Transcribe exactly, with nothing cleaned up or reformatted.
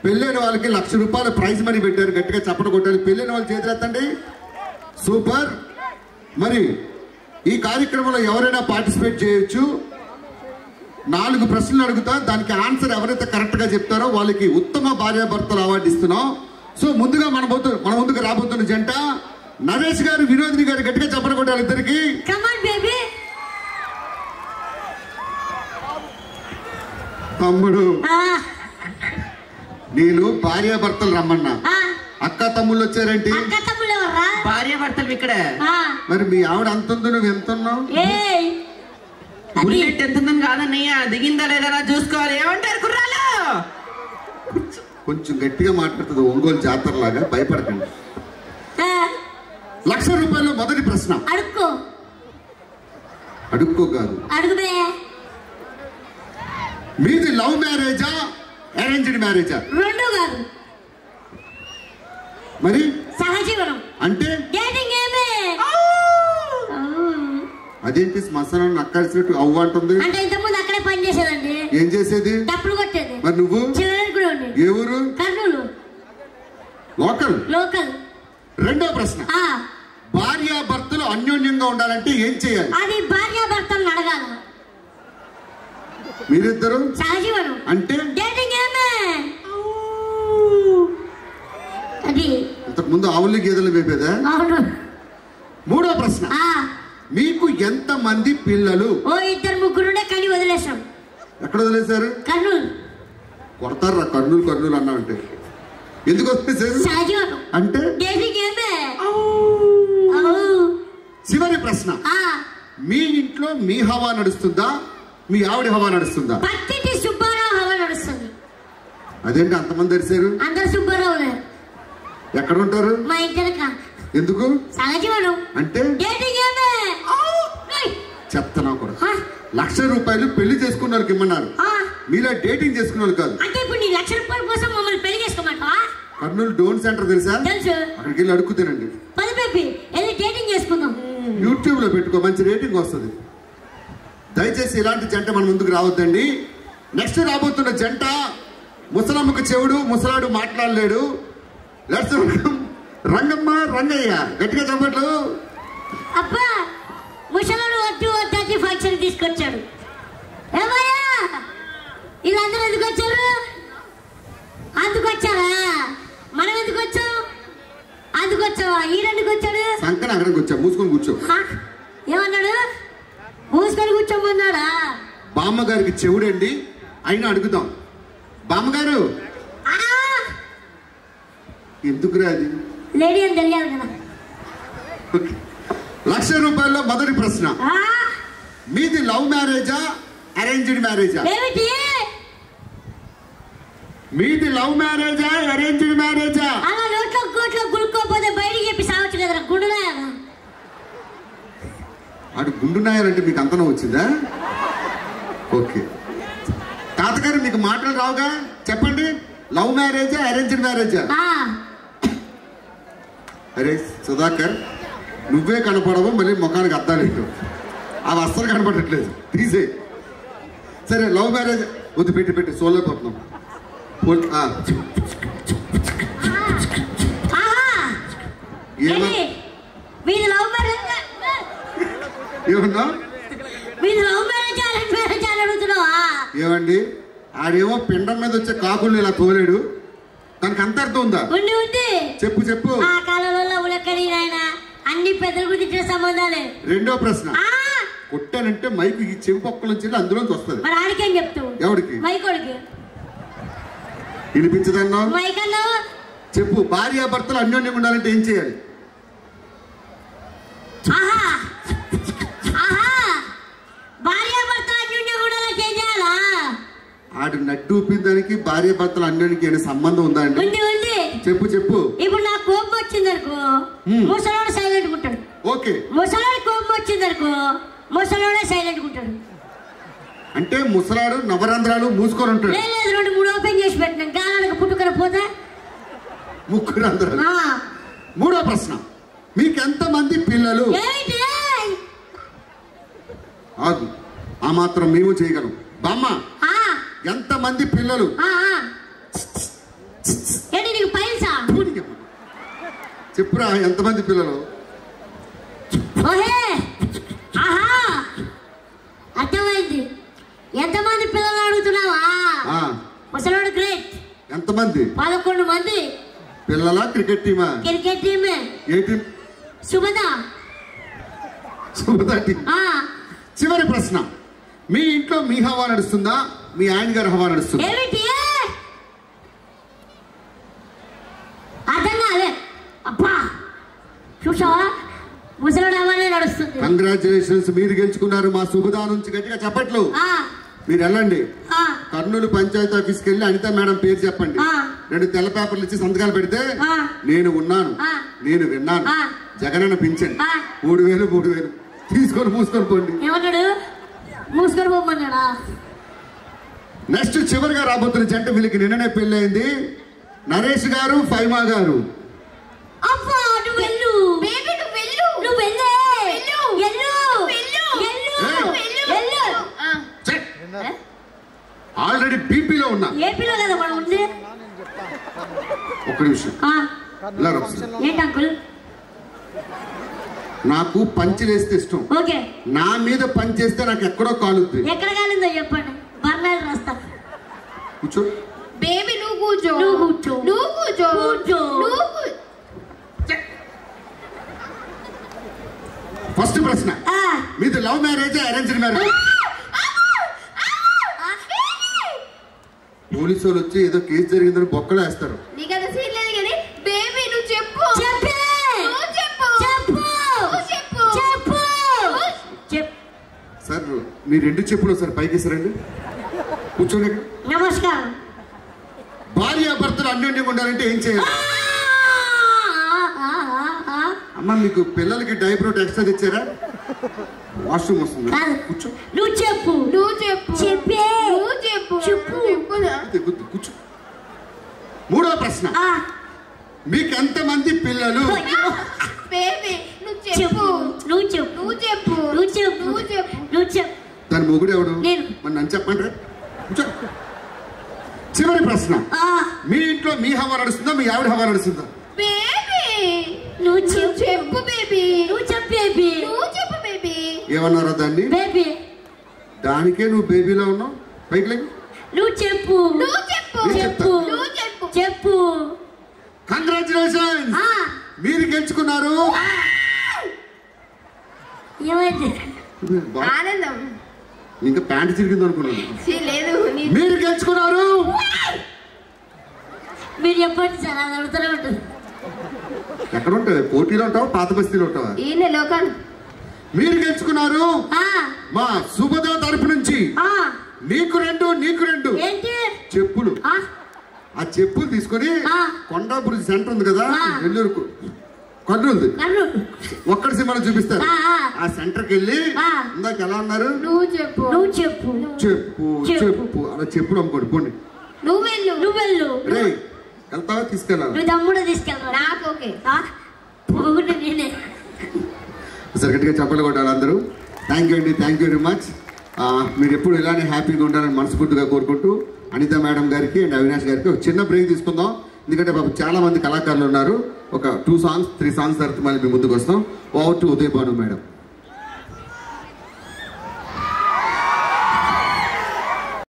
పెళ్ళైన వాళ్ళకి లక్ష రూపాయల ప్రైజ్ మనీ పెట్టారు. గట్టిగా చప్పట కొట్టాలి. పెళ్ళైన వాళ్ళు చేతులు ఎత్తండి. సూపర్. మరి ఈ కార్యక్రమంలో ఎవరైనా పార్టిసిపేట్ చేయొచ్చు. నాలుగు ప్రశ్నలు అడుగుతా, దానికి ఆన్సర్ ఎవరైతే కరెక్ట్ గా చెప్తారో వాళ్ళకి ఉత్తమ భార్యాభర్తలు అవార్డు ఇస్తున్నాం. సో ముందుగా మన మన ముందుకు రాబోతున్న జంట నరేష్ గారు, వినోదిని గారు. గట్టిగా చప్పట కొట్టాలి ఇద్దరికి. తమ్ముడు, నేను భార్యాభర్తలు రమ్మన్నా, అక్క తమ్ముళ్ళు వచ్చారేంటి? భార్యాభర్తలు ఇక్కడ. మరి మీ ఆవిడ అంత ఉంది, నువ్వు ఎంత ఉన్నావు? బుల్లెట్ ఎంత ఉందని కాదన్నయ్య, దిగిందా లేదా చూసుకోవాలి. ఏమంటారు కుర్రాలు? కొంచెం గట్టిగా మాట్లాడుతుంది, ఒంగోలు జాతర లాగా. భయపడకండి. లక్ష రూపాయలు మొదటి ప్రశ్న. అడుక్కో. అడుక్కో కాదు, అడుగుబే. మీది లవ్ మ్యారేజా అరేంజ్డ్ మ్యారేజా? రెండు కాదు. మరి సహజీవనం అంటే డేటింగ్. ఏమే అదేంటి శ్మశానం అక్కడిసినట్టు అవ్వ అంటుంది? అంటే ఇంతకుముందు అక్కడే పని చేసేదండి. ఏం చేసేది? డప్పులు కొట్టేది. మరి నువ్వు? ఏ ఊరు? కర్నూలు. లోకల్. లోకల్. రెండో ప్రశ్న. భార్యాభర్తలు అన్యోన్యంగా ఉండాలంటే ఏం చేయాలి? అది భార్యాభర్తలను అడగాలి. మీరిద్దరు సహజీవనం అంటే డేటింగ్. ఏమే అది ఇంతకు ముందు ఆవులు గేదెలు వేపేదా? అవును. మూడో ప్రశ్న. మీకు ఎంత మంది పిల్లలు? ఓ ఇద్దరు ముగ్గురునే కని వదిలేసాం. ఎక్కడ వదిలేశారు? కర్నూలు. కొడతారా కర్నూలు కర్నూలు అన్నా అంటే? ఎందుకు వదిలేశారు? సహజీవనం అంటే డేటింగ్. ఏమే చివరి ప్రశ్న. మీ ఇంట్లో మీ హవా నడుస్తుందా, మీ ఆవిడ హవా నడుస్తుందా? పత్తిటి సుబ్బారావు హవా నడుస్తుంది. అదేంటి అంతమంది తెరిచారు? అందరు సుబ్బారావులే. ఎక్కడ ఉంటారు? మా ఇంటి. ఎందుకు? సహజీవనం అంటే డేటింగ్. చెప్తానా కూడా. లక్ష రూపాయలు పెళ్లి చేసుకున్న వాళ్ళకి ఇమ్మన్నారు, మీలా డేటింగ్ చేసుకున్న వాళ్ళు కాదు. అంటే ఇప్పుడు నీ లక్ష రూపాయల కోసం మమ్మల్ని పెళ్లి చేసుకోమంటావా? కర్నూలు డోన్ సెంటర్ తెలుసా? తెలుసు. అక్కడికి వెళ్ళి అడుగుతానండి. పది బేబీ వెళ్ళి డేటింగ్ చేసుకుందాం. యూట్యూబ్ లో పెట్టుకో, మంచి రేటింగ్ వస్తుంది. దయచేసి ఇలాంటి జంట మన ముందుకు రావద్దండి. నెక్స్ట్ రాబోతున్న జంట ముసలమ్మకు చెవుడు, ముసలాడు మాట్లాడలేడు. Let's welcome Rangamma, Rangaiah. గట్టిగా చెప్పట్లు. అబ్బా, ముసలాడు వద్దు వద్దు ఫంక్షన్ తీసుకొచ్చాడు. ఏమయ్యా వీళ్ళందరూ ఎందుకు వచ్చారు? అందుకు వచ్చారా? మనం ఎందుకు వచ్చాం? అందుకు వచ్చావా? ఈరెందుకు వచ్చాడు? సంకన అక్కడికి వచ్చా. మూసుకొని కూర్చో. ఏమన్నాడు? మూసుకొని కూర్చోమన్నాడా? బామ్మగారికి చెవుడండి, అయినా అడుగుదాం. బామ్మగారు ఎందుకు రాది? లేడీ అని తెలియాలి కదా. లక్ష రూపాయల్లో మొదటి ప్రశ్న. మీది లవ్ మ్యారేజా అరేంజ్డ్ మ్యారేజా? ఏమిటి? మీది లవ్ మ్యారేజా అరేంజ్డ్ మ్యారేజా? అలా నోట్లో కోట్లో గుడుకోపోతే బయటికి చెప్పి సావచ్చు కదా. గుండునాయాలా? అటు గుండునాయాలంటే మీకు అంతనం వచ్చిందా? ఓకే. తాతగారు మీకు మాటలు రావుగా, చెప్పండి. లవ్ మ్యారేజా అరేంజ్డ్ మ్యారేజా? అరే సుధాకర్, నువ్వే కనపడవు, మళ్ళీ ముఖానికి అద్దాలు ఇట్టు. అవి అస్సలు కనపడట్లేదు, తీసే. సరే లవ్ మ్యారేజ్ వద్దు, పెట్టి పెట్టి సోలేపోతున్నాం. ఏమన్నా? ఏమండి, ఆడేమో పిండం మీద వచ్చే కాకుల్ని ఇలా తోలేడు, దానికి అంత అర్థం ఉందా? చెప్పు చెప్పు. అన్ని పెద్దల గురించి సంబంధాలే. రెండో ప్రశ్న. కొట్టానంటే మైకు ఈ చెవి పక్కల నుంచి అందులోంచి వస్తుంది. మరి ఆడికేం చెప్తావు? ఎవరికి? మైకోడికి. వినిపించదన్నా? మైకన్నా చెప్పు. భార్యాభర్తలు అన్యోన్యంగా ఉండాలంటే ఏం చేయాలి? ఆహా ఆహా భార్యాభర్తలు అన్యోన్యంగా ఉండాలంటే ఏం చేయాలా? ఆడు నడ్డు ఊపిన దానికి భార్యాభర్తలు అన్యోన్యానికి ఏమైనా సంబంధం ఉందా అండి? ఉంది ఉంది. చెప్పు చెప్పు. ఇప్పుడు నాకు కోపం వచ్చింది అనుకో, ముసలోడు సైలెంట్ ఉంటాడు. ఓకే. ముసలోడు కోపం వచ్చింది అనుకో, ముసలోడే సైలెంట్ ఉంటాడు. అంటే ముసలాడు నవరంధ్రాలు మూసుకొని ఉంటాడు. లేదు, రెండు మూడు ఓపెన్ చేసి పెట్టినాం. గాలానికి పుట్టుకొని పోతే ముక్కు రంధ్రాలు. మూడో ప్రశ్న. మీకు ఎంత మంది పిల్లలు? ఆగు, ఆ మాత్రం మేము చేయగలం. బామ్మ, ఎంత మంది పిల్లలు? ఏంటి నీకు పైసా? చెప్పురా ఎంతమంది పిల్లలు? ఓహే ఆహా అర్థమైంది. ఎంతమంది పిల్లలు అడుగుతున్నావా? ముసలోడు గ్రేట్. ఎంతమంది? పదకొండు మంది. పిల్లలా క్రికెట్ టీమా? క్రికెట్ టీమే. ఏ టీం? సుమత. సుమత టీం. చివరి ప్రశ్న, మీ ఇంట్లో మీ హవా నడుస్తుందా, మీ ఆయన గారి హవా నడుస్తుందా? ఏమిటి అర్థం కాలే. అబ్బా చూసావా, ముసలోడు హవానే నడుస్తుంది. కంగ్రాచులేషన్స్, మీరు గెలుచుకున్నారు. మా సుబదా నుంచి గట్టిగా చెప్పట్లు. మీరు వెళ్ళండి, కర్నూలు పంచాయతీ ఆఫీస్కి వెళ్ళి అనిత మేడం పేరు చెప్పండి. రెండు తెల్ల పేపర్లు ఇచ్చి సంతకాలు పెడితే నేను ఉన్నాను, నేను విన్నాను, జగనన్న పింఛన్ మూడు వేలు మూడు వేలు తీసుకొని మూసుకొని పోండి. ఏమన్నాడు? మూసుకొని పోమన్నాడా? నెక్స్ట్ చివరిగా రాబోతున్న జంట, వీళ్ళకి నిన్ననే పెళ్ళైంది. నరేష్ గారు, ఫైమా గారు. ఆల్రెడీ బీపీలో ఉన్నా. ఏపీలో కదా మనం ఉంది. ఒక్క నిమిషం. ఏంటి అంకుల్? నాకు పంచి వేస్తే ఇష్టం. ఓకే. నా మీద పంచి వేస్తే నాకు ఎక్కడో కాలుద్ది. ఎక్కడ కాలిందో చెప్పండి, బర్ణాలు రాస్తా. కూర్చో బేబీ, నువ్వు కూర్చో. నువ్వు కూర్చో. నువ్వు కూర్చో. కూర్చో. ఫస్ట్ ప్రశ్న, మీది love marriage arranged marriage? Police వాళ్ళు వచ్చి ఏదో కేసు జరిగిందని బొక్కలు వేస్తారు. నీకు అది సీన్ లేదు కానీ బేబీ నువ్వు చెప్పు. చెప్పే. నువ్వు చెప్పు. చెప్పు. నువ్వు చెప్పు. చెప్పు. చెప్పు. సార్ మీ రెండు చెప్పులు సార్ పైకి సరండి, కూర్చోండి. నమస్కారం. భార్య భర్తలు అన్యోన్యంగా ఉండాలంటే ఏం చేయాలి? అమ్మ మీకు పిల్లలకి డైపర్ ఎక్స్ట్రా తెచ్చారా? వాష్రూమ్ వస్తుంది, కూర్చో. నువ్వు చెప్పు. నువ్వు చెప్పు. చెప్పే. నువ్వు చెప్పు. చెప్పు. కూర్చో. మూడో ప్రశ్న, మీకు ఎంతమంది పిల్లలు? బేబీ నువ్వు చెప్పు. నువ్వు చెప్పు. నువ్వు చెప్పు. నువ్వు చెప్పు. నువ్వు చెప్పు. నువ్వు చెప్పు. దాని మొగుడు ఎవడు? నేను. మరి నన్ను చెప్పండి. కూర్చో. చివరి ప్రశ్న, మీ ఇంట్లో మీ హవా నడుస్తుందా, మీ ఆవిడ హవా నడుస్తుందా? బేబీ నువ్వు చెప్పు. బేబీ నువ్వు చెప్పు. బేబీ నువ్వు చెప్పు. బేబీ ఏమన్నారా దాన్ని? బేబీ. దానికే నువ్వు బేబీలో ఉన్నావు. పైకి లేవు. నువ్వు చెప్పు. నువ్వు చెప్పు. చెప్పు. నువ్వు చెప్పు. చెప్పు. కంగ్రాచులేషన్స్, మీరు గెలుచుకున్నారు. ఏమైంది? ఆనందం. ఇంకా ప్యాంట్ చిరిగింది అనుకున్నాను. లేదు, మీరు గెలుచుకున్నారు. మీరు చెప్పండి సార్, అది అడుగుతూనే ఉంటుంది. ఎక్కడ ఉంటావు? పోటీలో ఉంటావా, పాత బస్తీలో ఉంటావా? ఈయన లోకాలు. మీరు గెలుచుకున్నారు. మా సుభద తరపు నుంచి నీకు రెండు, నీకు రెండు ఏంటి చెప్పులు. ఆ చెప్పులు తీసుకొని కొండాపురి సెంటర్ ఉంది కదా నెల్లూరు, కర్నూలు, ఒక్కడి సినిమాలో చూపిస్తారు. ఆ సెంటర్ కి వెళ్ళి ఇందాక ఎలా ఉన్నారు? నువ్వు చెప్పు. నువ్వు చెప్పు. చెప్పు చెప్పు అలా చెప్పులు అమ్ముకోండి పోండి. నువ్వు వెళ్ళు. నువ్వు వెళ్ళు. రే వెళ్తావా? తీసుకెళ్ళాలి. నువ్వు తమ్ముడు తీసుకెళ్ళా. నాకు ఓకే. నేనే సరే గట్టిగా చెప్పలు కొట్టాలి అందరూ. థ్యాంక్ యూ అండి, థ్యాంక్ యూ వెరీ మచ్. మీరు ఎప్పుడు ఇలానే హ్యాపీగా ఉండాలని మనస్ఫూర్తిగా కోరుకుంటూ అనిత మేడం గారికి అండ్ అవినాష్ గారికి ఒక చిన్న బ్రేక్ తీసుకుందాం. ఎందుకంటే బాబు చాలా మంది కళాకారులు ఉన్నారు. ఒక టూ సాంగ్స్ త్రీ సాంగ్స్ తర్వాత మళ్ళీ మీ ముందుకు వస్తాం. Over to Uday Bhanu madam.